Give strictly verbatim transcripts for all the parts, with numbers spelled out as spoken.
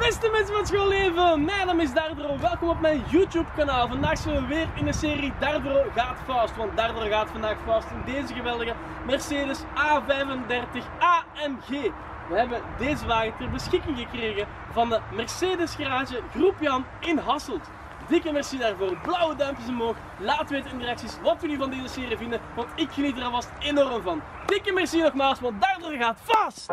Beste mensen van het schoolleven, mijn naam is Dardro. Welkom op mijn YouTube kanaal. Vandaag zijn we weer in de serie Dardro gaat vast. Want Dardro gaat vandaag vast in deze geweldige Mercedes A vijfendertig A M G. We hebben deze wagen ter beschikking gekregen van de Mercedes Garage Groep Jan in Hasselt. Dikke merci daarvoor, blauwe duimpjes omhoog. Laat weten in de reacties wat jullie van deze serie vinden, want ik geniet er alvast enorm van. Dikke merci nogmaals, want Dardro gaat vast!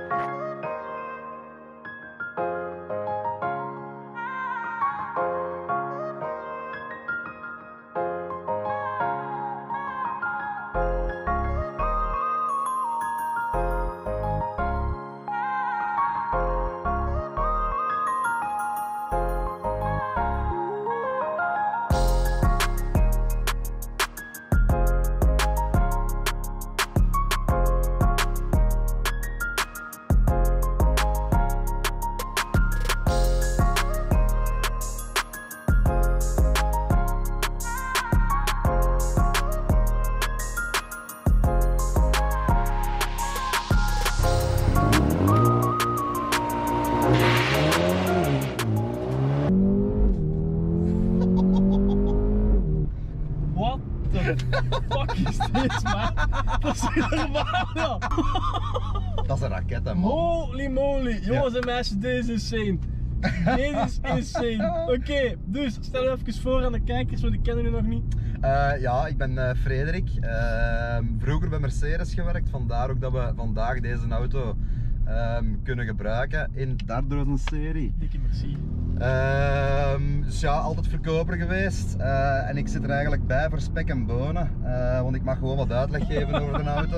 Fuck is dit, man? Dat is niet normaal, ja. Dat is een raket, hè, man. Holy moly. Jongens ja. En meisjes, deze is insane. Deze is insane. Oké, okay, dus stel je even voor aan de kijkers, want die kennen jullie nog niet. Uh, ja, ik ben uh, Frederik. Uh, vroeger bij Mercedes gewerkt, vandaar ook dat we vandaag deze auto uh, kunnen gebruiken in Dardro's serie. Dikke merci. Uh, dus ja, altijd verkoper geweest uh, en ik zit er eigenlijk bij voor spek en bonen, uh, want ik mag gewoon wat uitleg geven over de auto.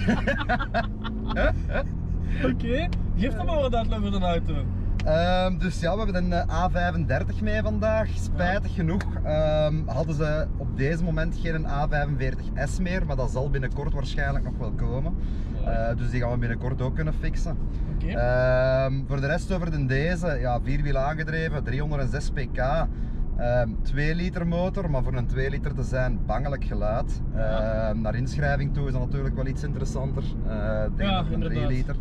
Oké, okay. Geef dan maar wat uitleg over de auto. Uh, dus ja, we hebben een uh, A vijfendertig mee vandaag. Spijtig ja. genoeg uh, hadden ze op deze moment geen A vijfenveertig S meer, maar dat zal binnenkort waarschijnlijk nog wel komen. Uh, dus die gaan we binnenkort ook kunnen fixen. Okay. Uh, voor de rest over de deze, ja, vierwiel aangedreven, driehonderdzes pk. Uh, twee liter motor, maar voor een twee liter te zijn bangelijk geluid. Uh, ja. Naar inschrijving toe is dat natuurlijk wel iets interessanter. Uh, denk ja, dat een drie liter.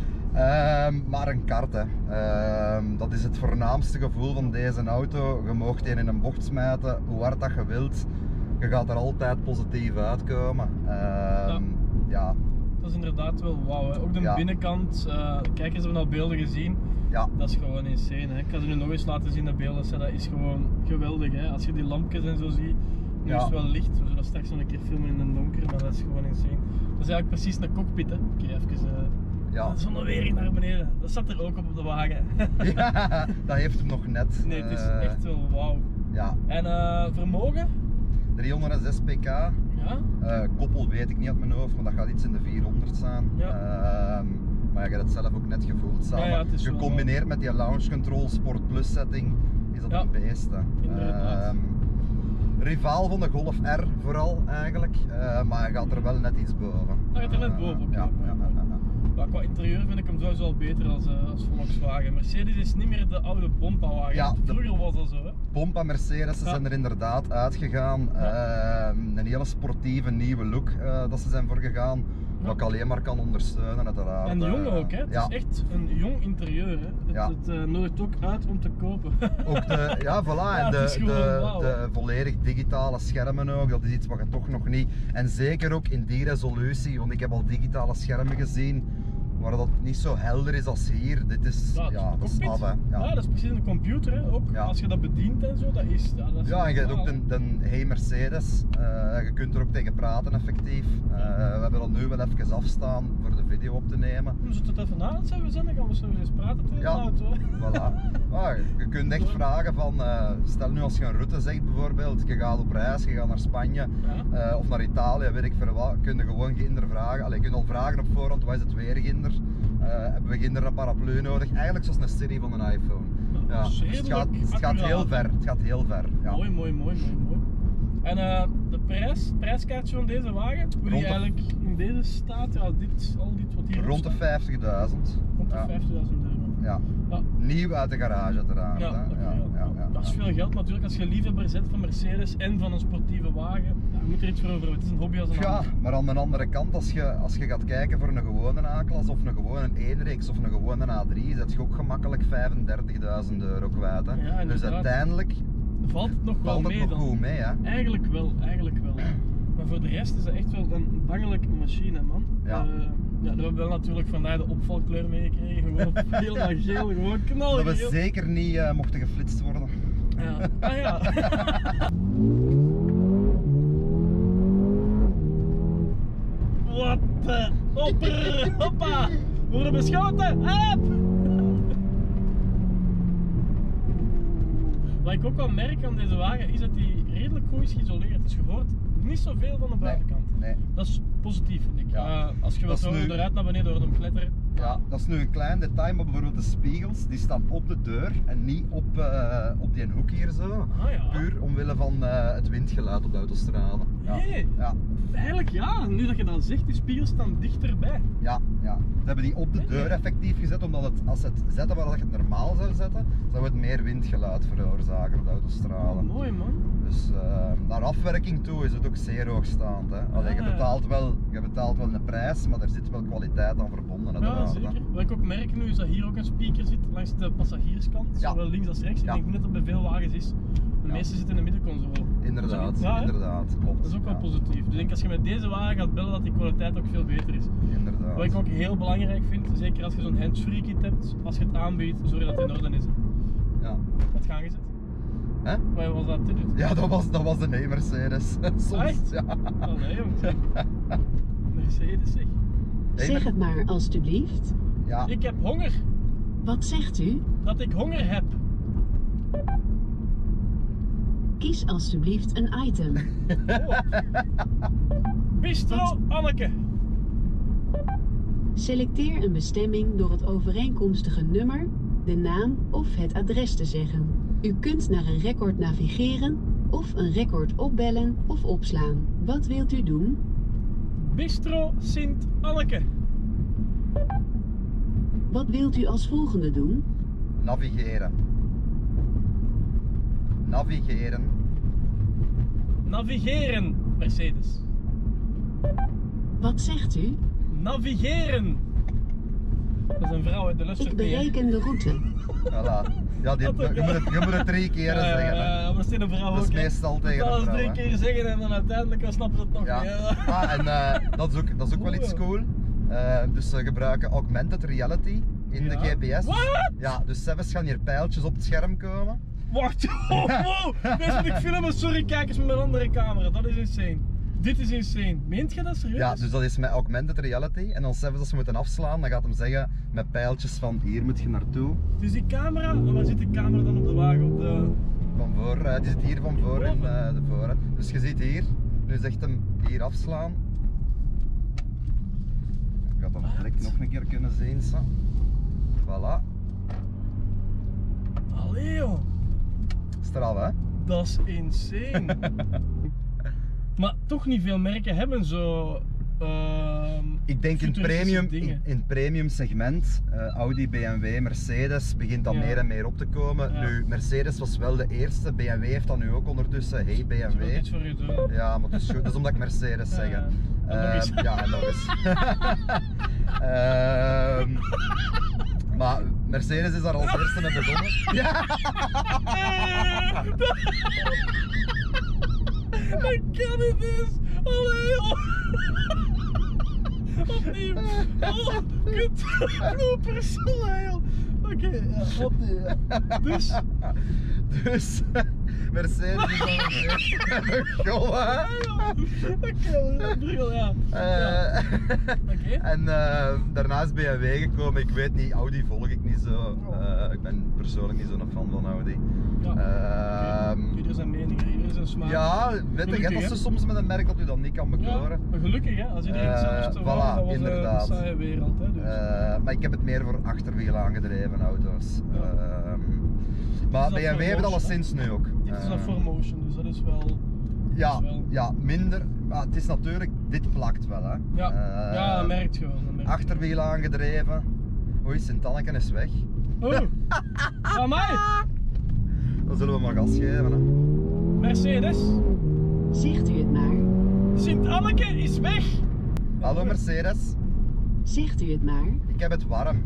Uh, maar een kart, hè. Uh, dat is het voornaamste gevoel van deze auto. Je mag die in een bocht smijten, hoe hard dat je wilt. Je gaat er altijd positief uitkomen. Uh, ja. ja. Dat is inderdaad wel wauw. Ook de ja. binnenkant, uh, kijkers hebben al beelden gezien. Ja. Dat is gewoon insane. Hè. Ik ga ze nu nog eens laten zien, de beelden. Dat is gewoon geweldig. Hè. Als je die lampjes en zo ziet. Nu ja. is het wel licht, we zullen straks nog een keer filmen in het donker, maar dat is gewoon insane. Dat is eigenlijk precies een cockpit. Oké, okay, even. Uh, Ja. De zonnewering naar beneden, dat zat er ook op op de wagen. Ja, dat heeft hem nog net. Nee, het is echt wel wauw. Ja. En uh, vermogen? driehonderdzes pk. Ja. Uh, koppel weet ik niet uit mijn hoofd, maar dat gaat iets in de vierhonderd staan. Ja. Uh, maar je hebt het zelf ook net gevoeld samen. Ja, ja, gecombineerd wel, met die Launch Control Sport Plus setting is dat ja. een beest. Inderdaad. Uh, rivaal van de Golf R vooral eigenlijk, uh, maar hij gaat er wel net iets boven. Hij gaat er net boven, oké. Okay. Ja, ja, ja, ja. Maar qua interieur vind ik hem sowieso al beter als, uh, als Volkswagen. Mercedes is niet meer de oude Pompa-wagen. Ja, vroeger was dat zo, hè? Pompa Mercedes ja. zijn er inderdaad uitgegaan. Ja. Uh, een hele sportieve nieuwe look uh, dat ze zijn voor gegaan. Ja. Wat ik alleen maar kan ondersteunen uiteraard. En jong ook, hè? Het ja. is echt een jong interieur, hè? Het, ja. het uh, nodigt ook uit om te kopen. Ook de, ja, voilà. Ja, en de, de, de volledig digitale schermen ook, dat is iets wat je toch nog niet... En zeker ook in die resolutie, want ik heb al digitale schermen gezien waar dat niet zo helder is als hier. Dit is, ja, ja, dat is af, hè. Ja. Ja, dat is precies een computer, hè. Ook ja. als je dat bedient en zo, dat is... Ja, dat is ja en je hebt ook de, de Hey Mercedes, uh, je kunt er ook tegen praten effectief. Uh, we hebben dat nu wel even afstaan voor de video op te nemen. Hoe zit het even aan het zijn? We zijn, dan gaan we zo eens praten tegen ja, de auto. Voilà. Maar je kunt echt vragen van, uh, stel nu als je een route zegt bijvoorbeeld, je gaat op reis, je gaat naar Spanje ja. uh, of naar Italië, weet ik veel wat, kun je gewoon ginder vragen. Allee, je kunt al vragen op voorhand, wat is het weer ginder? Uh, hebben we ginder een paraplu nodig? Eigenlijk zoals een Siri van een iPhone. Ja, dus het, gaat, het gaat heel ver. Het gaat heel ver. Ja. Mooi, mooi, mooi, mooi, mooi. En uh, de prijs, het prijskaartje van deze wagen, hoe die eigenlijk in deze staat, ja, dit, al dit wat hier rond de vijftigduizend. Rond de ja. vijftigduizend euro. Ja. Ja. Nieuw uit de garage uiteraard. Ja, hè? Okay, ja, ja. ja, ja. ja, Dat is veel geld natuurlijk als je liefhebber bent van Mercedes en van een sportieve wagen. Ja, je moet er iets voor over. Het is een hobby als een Ja, ander. maar aan de andere kant, als je, als je gaat kijken voor een gewone A-klas of een gewone eenreeks of een gewone A drie, zet je ook gemakkelijk vijfendertigduizend euro kwijt. Hè? Ja, dus inderdaad. uiteindelijk Valt het nog wel valt het mee nog dan? goed mee. Hè? Eigenlijk wel, eigenlijk wel. Maar voor de rest is dat echt wel een bangelijke machine, man. Ja. Uh, ja, we hebben wel natuurlijk vandaag de opvalkleur meegekregen. Gewoon geel naar geel, gewoon Dat knalgeel. we zeker niet uh, mochten geflitst worden. Ja. Ah ja. Wat de hopper, hoppa! We worden beschoten! Hop! Wat ik ook wel merk aan deze wagen is dat die redelijk goed is geïsoleerd. Dus je hoort niet zoveel van de buitenkant. Nee, nee. Dat is positief, vind ik. Ja. Uh, als je Dat wilt is horen nu- eruit naar beneden hoort hem kletteren. Ja, dat is nu een klein detail, maar bijvoorbeeld de spiegels die staan op de deur en niet op, uh, op die hoek hier zo. Ah ja. Puur omwille van uh, het windgeluid op de autostrade. Ja. Nee. Ja. Eigenlijk ja, nu dat je dat zegt, die spiegels staan dichterbij. Ja, ja. Ze hebben die op de deur effectief gezet, omdat het, als ze het zetten waar je het normaal zou zetten, zou het meer windgeluid veroorzaken op de autostrade. Oh, mooi man. Dus uh, naar afwerking toe is het ook zeer hoogstaand. Hè. Allee, je, Ah, ja. betaalt wel, je betaalt wel een prijs, maar er zit wel kwaliteit aan verbonden. Ja, uiteraard, hè. zeker. Wat ik ook merk nu is dat hier ook een speaker zit langs de passagierskant, Ja. zowel links als rechts. Ja. Ik denk net dat bij veel wagens is. De Ja. meeste zitten in de middenconsole. Inderdaad, Ja, hè? inderdaad, klopt. Dat is ook wel Ja, positief. Dus ik denk als je met deze wagen gaat bellen dat die kwaliteit ook veel beter is. Inderdaad. Wat ik ook heel belangrijk vind, zeker als je zo'n handsfree kit hebt, als je het aanbiedt, zorg dat het in orde is. Ja. Wat gaan gezet? Hè? Wat was dat dit? Ja, dat was, dat was de nee Mercedes. Soms, Echt? ja. Oh nee jongens. Mercedes zeg. Nee, Zeg maar- het maar alstublieft. Ja. Ik heb honger. Wat zegt u? Dat ik honger heb. Kies alstublieft een item. Oh. Bistro Anneke. Selecteer een bestemming door het overeenkomstige nummer, de naam of het adres te zeggen. U kunt naar een record navigeren of een record opbellen of opslaan. Wat wilt u doen? Bistro Sint Anneke. Wat wilt u als volgende doen? Navigeren. Navigeren. Navigeren, Mercedes. Wat zegt u? Navigeren. Dat is een vrouw uit de Ik luistert. bereken de route. Voilà. Ja, die, je, moet het, je moet het drie keer zeggen. Hè. Ja, maar dat is een vrouw Dat is ook, hè. meestal tegen Dat een is vrouw. drie hè. keer zeggen en dan uiteindelijk dan snappen ze het nog Ja. niet. hè. Ah, en uh, dat is ook, dat is ook wel iets cool. Uh, dus ze gebruiken augmented reality in de Ja. G P S. What? Ja, dus zelfs gaan hier pijltjes op het scherm komen. Wacht, oh, wow. Mensen moet ik filmen, sorry kijkers met mijn andere camera, dat is insane. Dit is insane. Meent je dat serieus? Ja, dus dat is met augmented reality. En dan zelfs als ze moeten afslaan, dan gaat hem zeggen met pijltjes van hier moet je naartoe. Dus die camera, en waar zit die camera dan op de wagen? Op de... Van voor, uh, die zit hier van voor in uh, de voren. Dus je ziet hier, nu zegt hem hier afslaan. Ik had dan het plek nog een keer kunnen zien. Zo. Voilà. Allee joh, Straf hè? dat is insane. Maar toch niet veel merken hebben zo... ehm, Ik denk in futuristische premium, in, dingen. in premium segment, uh, Audi, B M W, Mercedes begint dat Ja. meer en meer op te komen. Ja. Nu, Mercedes was wel de eerste, B M W heeft dat nu ook ondertussen. Hey B Ze M wil W. iets voor u doen. Ja, maar dat is, goed. Dat is omdat ik Mercedes zeg. hè. Ja, en nog Ehm, eens. ja, en nog eens. Ehm, maar Mercedes is daar als eerste mee begonnen. Ja. Ik kan niet eens. Allee joh. Opnieuw. Oh, kut. Bloopers. Allee joh. Oké, ja, opnieuw. Dus... Dus Mercedes is dan als eerste begonnen. Oké, bril, ja. Ja. Eh, Oké. En eh, daarna is B M W gekomen. Ik weet niet, Audi volg ik niet zo. Eh, ik ben persoonlijk niet zo'n fan van Audi. Ja. Ehm, Oké. Ieder zijn mening, ieder zijn smaak. ja, weet je, Gelukkig, dat hè? ze soms met een merk dat u dat niet kan Ja, bekoren. maar gelukkig hè, als iedereen Eh, hetzelfde voilà, wou, dat was inderdaad. een saaie wereld hè. Dus. Eh, maar ik heb het meer voor achterwiel aangedreven auto's. Ja. Ehm, maar dat B M W heeft voor het motion, alleszins nu ook. Dit is een Eh, four motion, dus dat is wel... ja, dat is wel- ja, minder. Maar het is natuurlijk, dit plakt wel hè. Ja, Eh, ja, dat merkt je wel. Dat merkt je. Achterwiel aangedreven. Oei, Sint-Anneken is weg. Oh, aan mij! dan zullen we maar gas geven. Hè. Mercedes. Zegt u het maar. Sint-Anneke is weg. Hallo Mercedes, Zegt u het maar. ik heb het warm.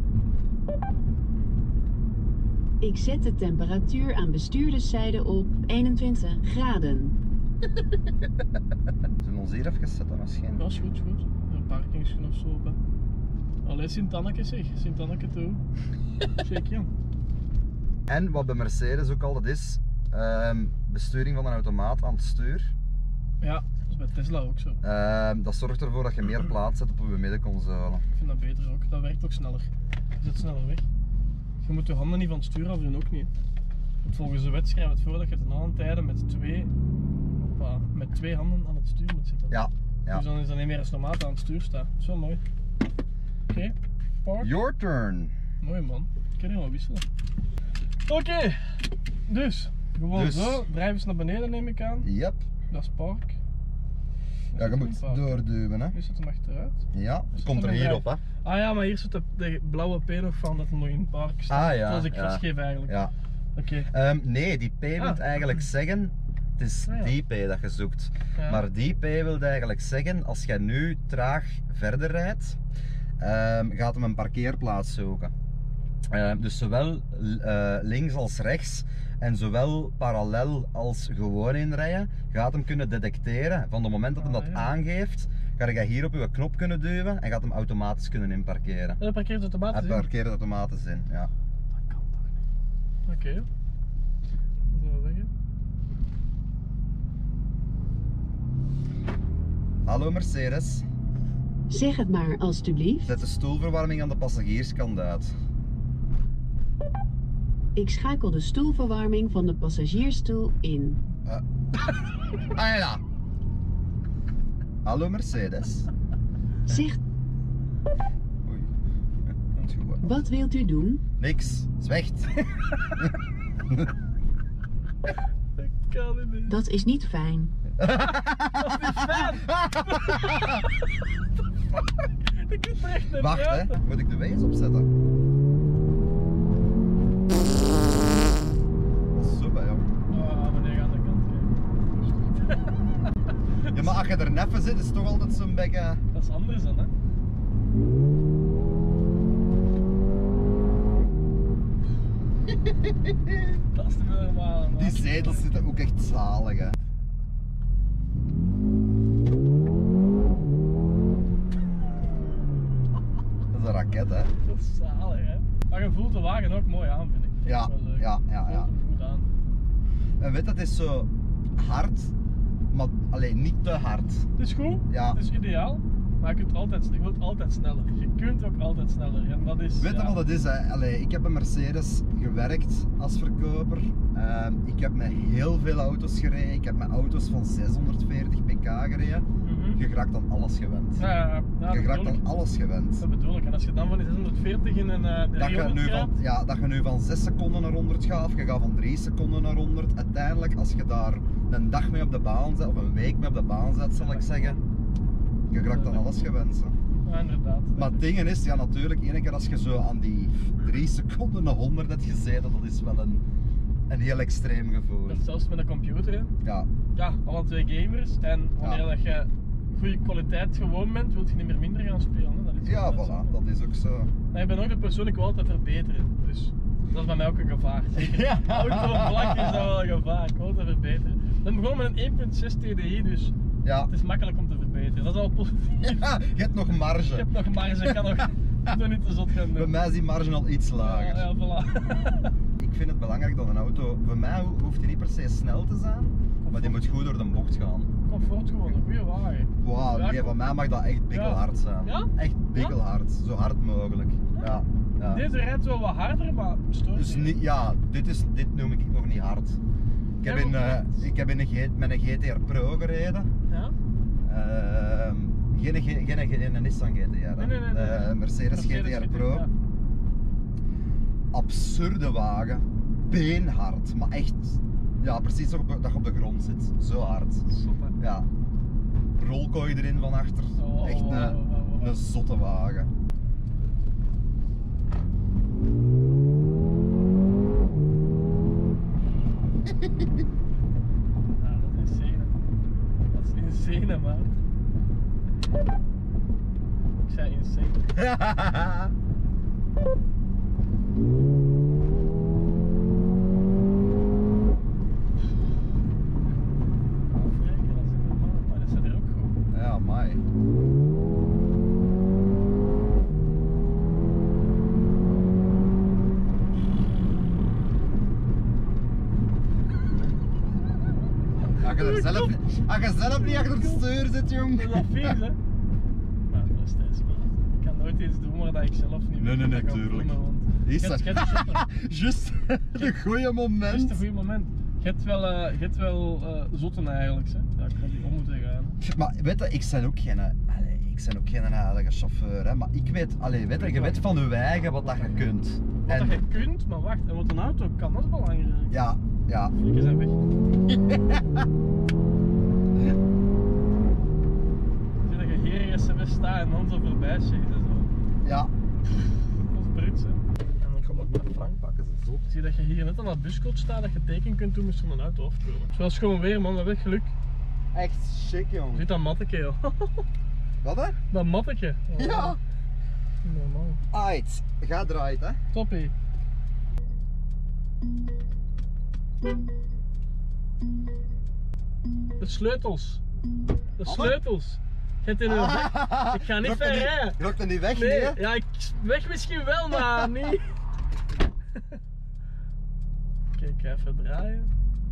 Ik zet de temperatuur aan bestuurderszijde op eenentwintig graden. Zullen we ons hier even zetten misschien? Dat is goed, goed. Een parkingsje of zo. Hè. Allee, Sint-Anneke zeg. Sint-Anneke toe. Check je. En wat bij Mercedes ook altijd is, ehm, besturing van een automaat aan het stuur. Ja, dat is bij Tesla ook zo. Ehm, dat zorgt ervoor dat je meer plaats hebt op je middenconsole. Ik vind dat beter ook. Dat werkt ook sneller. Je zit sneller weg. Je moet je handen niet van het stuur afdoen, ook niet. Want volgens de wet schrijft het voor dat je ten allen tijde met twee, hoppa, met twee handen aan het stuur moet zitten. Ja, ja. Dus dan is dat niet meer als normaal aan het stuur staat. Dat is wel mooi. Oké, okay. Park. Your turn. Mooi man. Ik kan helemaal wisselen. Oké, okay. dus gewoon Dus. zo. Drijf eens naar beneden neem ik aan. Yep. Dat is park. Ja, je moet doorduwen hè. Nu zit hem achteruit. Ja, het Zit komt er er nog hier bij? op hè. Ah ja, maar hier zit de, de blauwe P nog van dat er nog in het park staat. Ah ja. Zoals ik ja. vastgeef eigenlijk. Ja. Oké. Okay. Um, nee, die P wil Ah. eigenlijk zeggen, het is Ah, ja. die P dat je zoekt. Ja. Maar die P wil eigenlijk zeggen, als jij nu traag verder rijdt, um, gaat hem een parkeerplaats zoeken. Um, dus zowel uh, links als rechts en zowel parallel als gewoon inrijden, gaat hem kunnen detecteren. Van het moment dat hij Ah, dat ja. aangeeft, ga je hier op je knop kunnen duwen en gaat hem automatisch kunnen inparkeren. En dan parkeert het automatisch Hij in? parkeert automatisch in, ja. Dat kan toch niet? Oké. Okay. Dan zijn we weg hè. Hallo Mercedes, Zeg het maar alstublieft. zet de stoelverwarming aan de passagierskant uit. Ik schakel de stoelverwarming van de passagiersstoel in. Uh. Ah ja. Hallo Mercedes. Zegt, Oei. Dat is goed, hè. wat wilt u doen? Niks, zwijgt. Dat kan het niet. Dat is niet fijn. Ik kunt er echt niet Wacht hè, praten. moet ik de wijs opzetten? Dat is super jong. Ah, wanneer je aan de kant kijkt. Ja, maar als je er neffen zit, is het toch altijd zo'n beetje... Dat is anders dan hè. Dat is te normaal man. Die zetels zitten ook echt zalig hè. Dat is een raket hè. Dat is zalig hè. Maar je voelt de wagen ook mooi aan vind ik. Vind Ja, ik wel leuk. ja, ja, Je ja. voelt hem goed aan. En weet dat is zo hard, maar alleen niet te hard. Het is goed, Ja. het is ideaal. Maar je, kunt altijd, je wilt altijd sneller. Je kunt ook altijd sneller. En dat is, Weet je ja. wat het is? Hè? Allee, ik heb bij Mercedes gewerkt als verkoper. Uh, ik heb met heel veel auto's gereden. Ik heb met auto's van zeshonderdveertig pk gereden. Mhm. Je raakt dan alles gewend. Ja, ja, ja. Ja, je dat raakt bedoel dan ik. alles gewend. Dat bedoel ik. En als je dan van die zeshonderdveertig in een uh, Dat je, nu van, gaat, ja, dat je nu van zes seconden naar honderd gaat, of je gaat van drie seconden naar honderd. Uiteindelijk, als je daar een dag mee op de baan zet, of een week mee op de baan zet, zal ik zeggen, je raakt dan alles gewend. Hè. ja, inderdaad. Maar het ding is, ja natuurlijk, ene keer als je zo aan die drie seconden naar honderd hebt gezeten, dat is wel een, een heel extreem gevoel. Dat is zelfs met een computer. Hè. Ja, Ja, alle twee gamers. En wanneer Ja. dat je goede kwaliteit gewoon bent, wil je niet meer minder gaan spelen. Hè. Dat is ja altijd voilà, zo. dat is ook zo. Maar ik ben ook de persoon, ik wil altijd verbeteren. Dus dat is bij mij ook een gevaar. Zeker. Ja. Autovlak is dat wel een gevaar. Ik wil altijd verbeteren. We begonnen met een één komma zes T D I, dus Ja. het is makkelijk om te verbeteren. Dat is al positief. Ja, je hebt nog Ik marge. heb nog marge, ik kan nog, ik nog niet te zot gaan doen. Bij mij is die marge al iets lager. Ja, ja, voilà. Ik vind het belangrijk dat een auto, voor mij ho- hoeft die niet per se snel te zijn, maar die moet goed door de bocht gaan. Comfort gewoon, een goede wagen. Wauw, Ja, nee, van mij mag dat echt bikkelhard zijn. Ja? Echt bikkelhard, zo hard mogelijk. Ja. Ja. Deze rijdt wel wat harder, maar stoort Dus niet. niet, ja, dit, is, dit noem ik nog niet hard. Ik heb Ja, in, maar eh, wat? ik heb in een G, met een G T R Pro gereden. Ja? Ehm, geen, geen, geen, geen een Nissan G T R, hè. Nee, nee, nee, nee. De Mercedes, Mercedes G T R G T R, Pro. ja. Absurde wagen, beenhard, maar echt, ja precies op, dat je op de grond zit, zo hard. Zot, hè. Ja, rolkooi erin van achter, Oh, echt oh, een, oh, oh, oh. een zotte wagen. Ik zei insane. Afrekenen, dat is normaal, maar dat zit er ook goed. Ja, amai. Als je, er zelf, als je zelf niet achter het stuur zit, jong. Dat is dat vies, hè? Maar dat is steeds maar. Ik kan nooit iets doen waar dat ik zelf niet Nee, nee, nee, kan tuurlijk. filmen, want Is je hebt- dat? je hebt zotte- Juist, de goede Juist moment. een goed moment. Je hebt wel, uh, je hebt wel uh, zotten eigenlijk, hè? Ja, ik ga die om moeten gaan. Maar weet je, ik ben ook geen, allee, ik ben ook geen heilige chauffeur, hè, maar ik weet, allee, weet je, je weet van je eigen wat dat je kunt. Wat En, dat je kunt, maar wacht, en wat een auto kan, dat is belangrijk. ja, ja. Flikken zijn weg. Zie dat je hier in S M S staat en dan zo voorbij zegt en zo. Ja. Dat is Brits, hè. En dan kom ik met Frank pakken ze zo. Zie dat je hier net aan dat buscoach staat, dat je teken kunt doen met zo'n auto afkomen. Het is wel schoon weer, man, dat is geluk. Echt chic, Je jong. ziet dat matteke, joh. Wat hè? Dat matteke. Oh, Ja. Normaal. Aight, ga draait hè. Toppie. De sleutels. De Wat? sleutels. Je hebt in een weg. Ik ga niet ver rijden. Je loopt er niet weg, Nee, nee? ja, ik weg misschien wel, maar niet. Kijk, ik ga even draaien.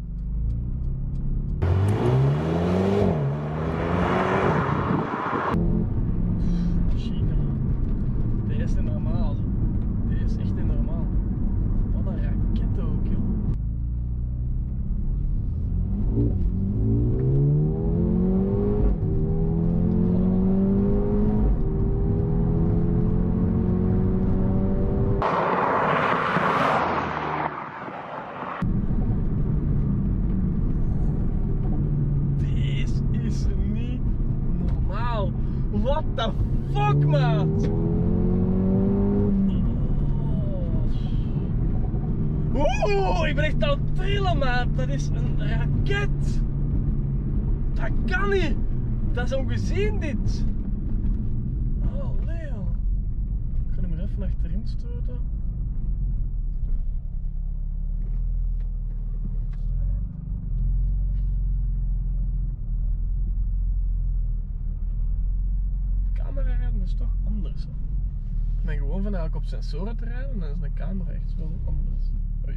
Machine, man. Dit is niet normaal. Dit is echt niet normaal. Wat een raket ook, joh. Dit is niet normaal. What the fuck, maat? Oeh, ik ben echt aan het trillen, maat. Dat is een raket. Dat kan niet. Dat is ongezien, dit. Oh, Leo. Ik ga hem er even achterin stoten. Camera rijden is toch anders. Hè? Ik ben gewoon van eigenlijk op sensoren te rijden en dan is een camera echt wel anders. Oei.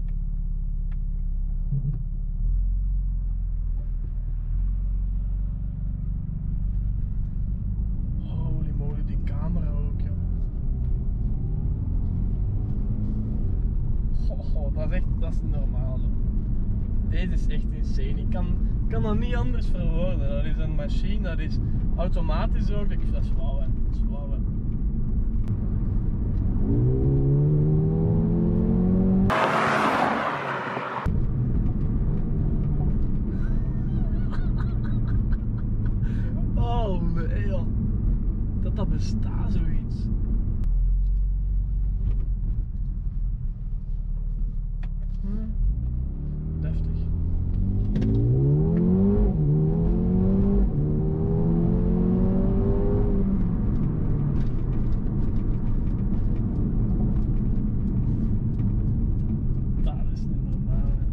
Holy moly, die camera ook, joh. Goh, goh, dat is echt, dat is niet normaal. Joh. Deze is echt insane. Ik kan, kan dat niet anders verwoorden. Dat is een machine, dat is automatisch ook. Ik vind dat is wauw, hè. Dat is wauw, hè. Oh nee, joh. Dat dat bestaat, zoiets. Hm. Deftig. Dat is niet normaal, hè.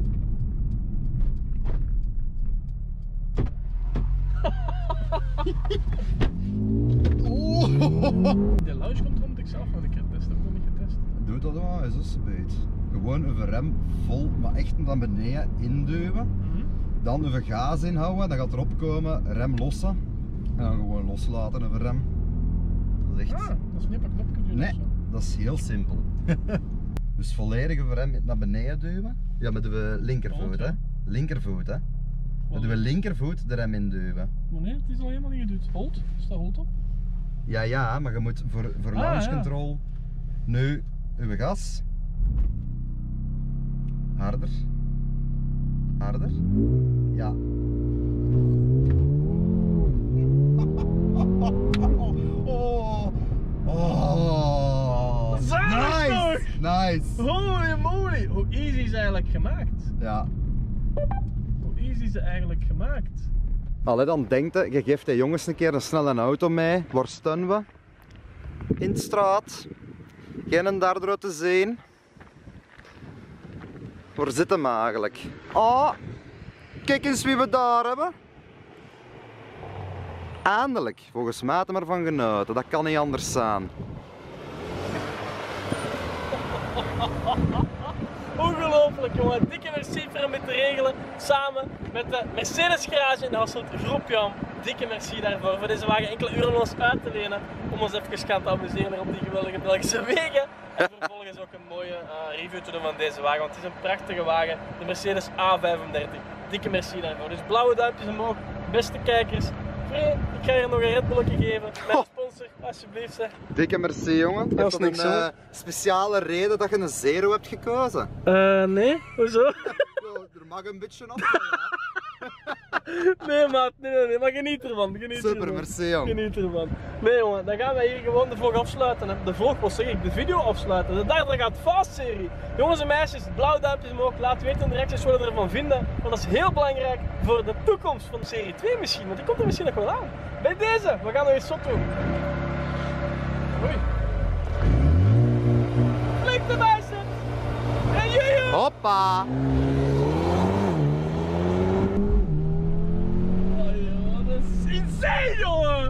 Oeh. De launch control moet ik zelf nog een keer testen, heb ik nog niet getest. Doe dat wel eens als beet. Gewoon een rem vol, maar echt naar beneden induwen. Mhm. Dan even gas inhouden, dan gaat erop komen, rem lossen. En dan gewoon loslaten over rem. Dat is echt... Ah, dat is niet op een knopje doen Nee, of zo. dat is heel simpel. Dus volledig over rem naar beneden duwen. Ja, met de linkervoet, hè. Linkervoet, hè. Met de linkervoet de rem induwen. Maar nee, het is al helemaal niet geduwd. Hold? Staat hold op? Ja, ja, maar je moet voor, voor Ah, launch ja. control nu uw gas. Harder. Harder. Ja. Oh. Oh. Zalig Nice. toch? Nice. Holy moly! Hoe easy is ze eigenlijk gemaakt? Ja. Hoe easy is ze eigenlijk gemaakt? Allee, dan denkt je, je geeft de jongens een keer een snelle auto mee. Waar staan we? In de straat. Geen daardoor te zien. Waar zitten we eigenlijk? Oh, kijk eens wie we daar hebben. Eindelijk, volgens mij er maar van genoten. Dat kan niet anders zijn. Ongelooflijk jongen, dikke merci voor hem te regelen, samen met de Mercedes Garage in Hasselt, groep Jan. Dikke merci daarvoor, voor deze wagen enkele uren ons uit te lenen, om ons even gaan te amuseren op die geweldige Belgische wegen. En vervolgens ook een mooie uh, review te doen van deze wagen, want het is een prachtige wagen, de Mercedes A vijfendertig. Dikke merci daarvoor, dus blauwe duimpjes omhoog, beste kijkers. Free, ik ga je nog een Red Bulletje geven, mijn sponsor, alsjeblieft zeg. Dikke merci jongen. Dat is Heeft niks dat een hoor. uh, speciale reden dat je een zero hebt gekozen? Eh, uh, nee, hoezo? Er mag een beetje af. Nee maat, nee, nee, nee, maar geniet ervan, geniet Super, ervan. merci jong. Geniet ervan. Nee jongen, dan gaan wij hier gewoon de vlog afsluiten. Hè. De vlog, wat zeg ik, de video afsluiten. De Dardra gaat vast serie. Jongens en meisjes, blauwe duimpjes omhoog. Laat weten in de reacties wat je ervan vinden. Want dat is heel belangrijk voor de toekomst van serie twee misschien. Want die komt er misschien nog wel aan. Bij deze, we gaan nog eens zot doen. Oei. Flink erbij zit. En jojo. Hoppa! Oh, joh, dat is insane jongen.